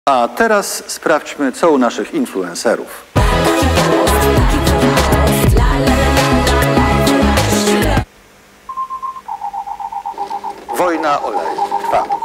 A teraz sprawdźmy, co u naszych influencerów. Wojna o lajki trwa.